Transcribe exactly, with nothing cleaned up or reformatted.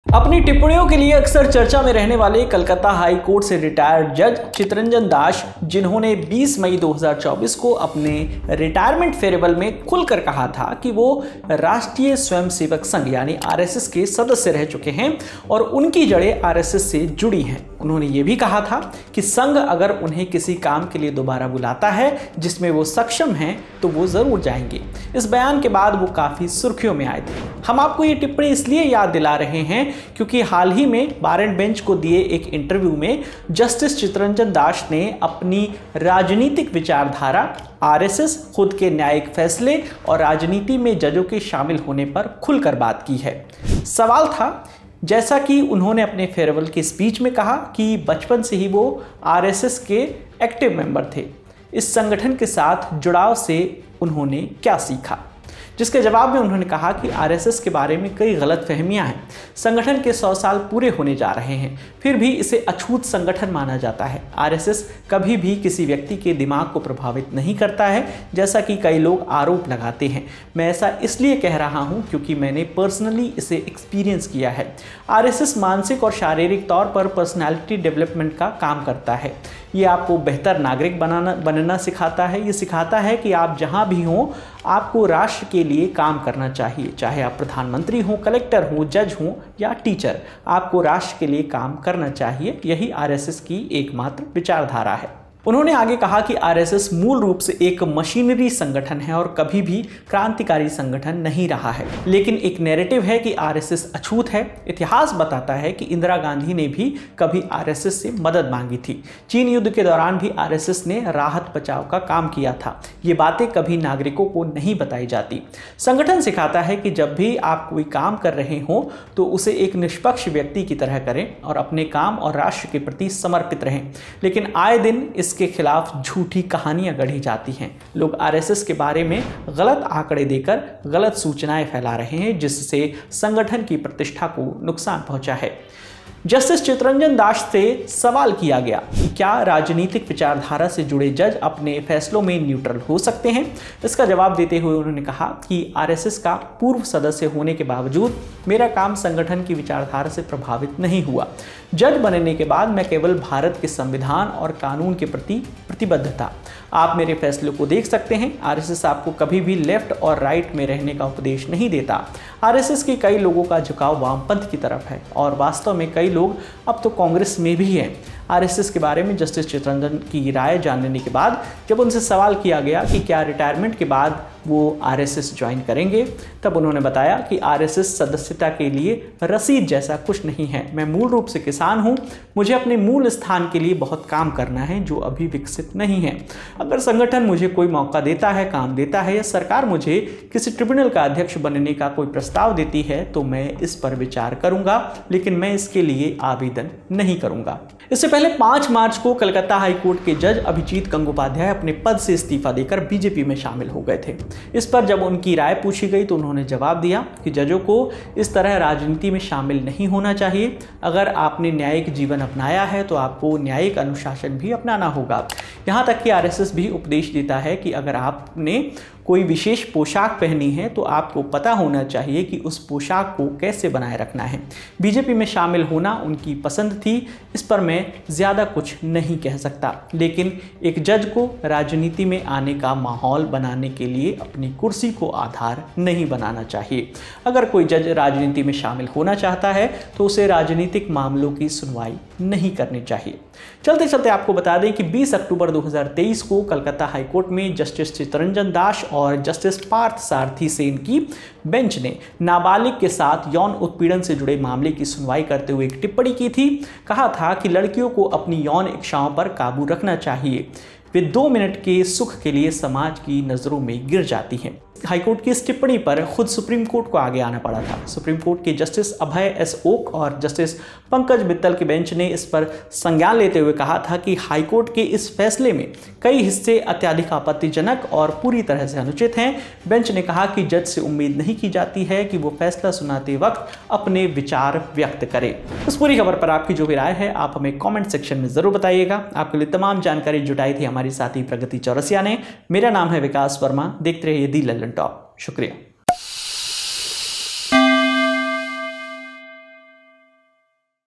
अपनी टिप्पणियों के लिए अक्सर चर्चा में रहने वाले कलकत्ता हाई कोर्ट से रिटायर्ड जज चितरंजन दास, जिन्होंने बीस मई दो हज़ार चौबीस को अपने रिटायरमेंट फेयरवेल में खुलकर कहा था कि वो राष्ट्रीय स्वयंसेवक संघ यानी आरएसएस के सदस्य रह चुके हैं और उनकी जड़ें आरएसएस से जुड़ी हैं। उन्होंने ये भी कहा था कि संघ अगर उन्हें किसी काम के लिए दोबारा बुलाता है जिसमें वो सक्षम हैं तो वो जरूर जाएंगे। इस बयान के बाद वो काफी सुर्खियों में आए थे। हम आपको ये टिप्पणी इसलिए याद दिला रहे हैं क्योंकि हाल ही में बार एंड बेंच को दिए एक इंटरव्यू में जस्टिस चितरंजन दास ने अपनी राजनीतिक विचारधारा, आरएसएस, खुद के न्यायिक फैसले और राजनीति में जजों के शामिल होने पर खुलकर बात की है। सवाल था, जैसा कि उन्होंने अपने फेयरवेल की स्पीच में कहा कि बचपन से ही वो आरएसएस के एक्टिव मेंबर थे, इस संगठन के साथ जुड़ाव से उन्होंने क्या सीखा, जिसके जवाब में उन्होंने कहा कि आरएसएस के बारे में कई गलतफहमियां हैं। संगठन के सौ साल पूरे होने जा रहे हैं, फिर भी इसे अछूत संगठन माना जाता है। आरएसएस कभी भी किसी व्यक्ति के दिमाग को प्रभावित नहीं करता है, जैसा कि कई लोग आरोप लगाते हैं। मैं ऐसा इसलिए कह रहा हूं क्योंकि मैंने पर्सनली इसे एक्सपीरियंस किया है। आरएसएस मानसिक और शारीरिक तौर पर पर्सनैलिटी डेवलपमेंट का काम करता है। ये आपको बेहतर नागरिक बनाना बनना सिखाता है। ये सिखाता है कि आप जहाँ भी हों आपको राष्ट्र के लिए काम करना चाहिए, चाहे आप प्रधानमंत्री हों, कलेक्टर हों, जज हों या टीचर, आपको राष्ट्र के लिए काम करना चाहिए। यही आरएसएस की एकमात्र विचारधारा है। उन्होंने आगे कहा कि आरएसएस मूल रूप से एक मशीनरी संगठन है और कभी भी क्रांतिकारी संगठन नहीं रहा है, लेकिन एक नैरेटिव है कि आरएसएस अछूत है। इतिहास बताता है कि इंदिरा गांधी ने भी कभी आरएसएस से मदद मांगी थी। चीन युद्ध के दौरान भी आरएसएस ने राहत बचाव का काम किया था। ये बातें कभी नागरिकों को नहीं बताई जाती। संगठन सिखाता है कि जब भी आप कोई काम कर रहे हों तो उसे एक निष्पक्ष व्यक्ति की तरह करें और अपने काम और राष्ट्र के प्रति समर्पित रहें। लेकिन आए दिन इसके खिलाफ झूठी कहानियां गढ़ी जाती हैं। लोग आरएसएस के बारे में गलत आंकड़े देकर गलत सूचनाएं फैला रहे हैं, जिससे संगठन की प्रतिष्ठा को नुकसान पहुंचा है। जस्टिस चितरंजन दास से सवाल किया गया कि क्या राजनीतिक विचारधारा से जुड़े जज अपने फैसलों में न्यूट्रल हो सकते हैं। इसका जवाब देते हुए उन्होंने कहा कि आरएसएस का पूर्व सदस्य होने के बावजूद मेरा काम संगठन की विचारधारा से प्रभावित नहीं हुआ। जज बनने के बाद मैं केवल भारत के संविधान और कानून के प्रति प्रतिबद्ध था। आप मेरे फैसलों को देख सकते हैं। आरएसएस आपको कभी भी लेफ्ट और राइट में रहने का उपदेश नहीं देता। आरएसएस के कई लोगों का झुकाव वामपंथ की तरफ है और वास्तव में कई लोग अब तो कांग्रेस में भी हैं। आरएसएस के बारे में जस्टिस चितरंजन की राय जानने के बाद जब उनसे सवाल किया गया कि क्या रिटायरमेंट के बाद वो आरएसएस ज्वाइन करेंगे, तब उन्होंने बताया कि आरएसएस सदस्यता के लिए रसीद जैसा कुछ नहीं है। मैं मूल रूप से किसान हूं, मुझे अपने मूल स्थान के लिए बहुत काम करना है जो अभी विकसित नहीं है। अगर संगठन मुझे कोई मौका देता है, काम देता है या सरकार मुझे किसी ट्रिब्यूनल का अध्यक्ष बनने का कोई प्रस्ताव देती है तो मैं इस पर विचार करूंगा, लेकिन मैं इसके लिए आवेदन नहीं करूंगा। इससे पहले पाँच मार्च को कलकत्ता हाईकोर्ट के जज अभिजीत गंगोपाध्याय अपने पद से इस्तीफा देकर बीजेपी में शामिल हो गए थे। इस पर जब उनकी राय पूछी गई तो उन्होंने जवाब दिया कि जजों को इस तरह राजनीति में शामिल नहीं होना चाहिए। अगर आपने न्यायिक जीवन अपनाया है तो आपको न्यायिक अनुशासन भी अपनाना होगा। यहाँ तक कि आरएसएस भी उपदेश देता है कि अगर आपने कोई विशेष पोशाक पहनी है तो आपको पता होना चाहिए कि उस पोशाक को कैसे बनाए रखना है। बीजेपी में शामिल होना उनकी पसंद थी, इस पर मैं ज़्यादा कुछ नहीं कह सकता, लेकिन एक जज को राजनीति में आने का माहौल बनाने के लिए अपनी कुर्सी को आधार नहीं बनाना चाहिए। अगर कोई जज राजनीति में शामिल होना चाहता है तो उसे राजनीतिक मामलों की सुनवाई नहीं करनी चाहिए। चलते चलते आपको बता दें कि बीस अक्टूबर दो हज़ार तेईस को कलकत्ता हाईकोर्ट में जस्टिस चितरंजन दास और जस्टिस पार्थ सारथी सेन की बेंच ने नाबालिग के साथ यौन उत्पीड़न से जुड़े मामले की सुनवाई करते हुए एक टिप्पणी की थी। कहा था कि लड़कियों को अपनी यौन इच्छाओं पर काबू रखना चाहिए। वे दो मिनट के सुख के लिए समाज की नज़रों में गिर जाती हैं। हाईकोर्ट की इस टिप्पणी पर खुद सुप्रीम कोर्ट को आगे आना पड़ा था। सुप्रीम कोर्ट के जस्टिस अभय एस ओक और जस्टिस पंकज मित्तल की बेंच ने इस पर संज्ञान लेते हुए कहा था कि हाईकोर्ट के इस फैसले में कई हिस्से अत्यधिक आपत्तिजनक और पूरी तरह से अनुचित हैं। बेंच ने कहा कि जज से उम्मीद नहीं की जाती है कि वो फैसला सुनाते वक्त अपने विचार व्यक्त करे। इस पूरी खबर पर आपकी जो भी राय है आप हमें कॉमेंट सेक्शन में जरूर बताइएगा। आपके लिए तमाम जानकारी जुटाई थी हमारी साथी प्रगति चौरसिया ने। मेरा नाम है विकास वर्मा। देखते रहिए दी लल्लन टॉप। शुक्रिया।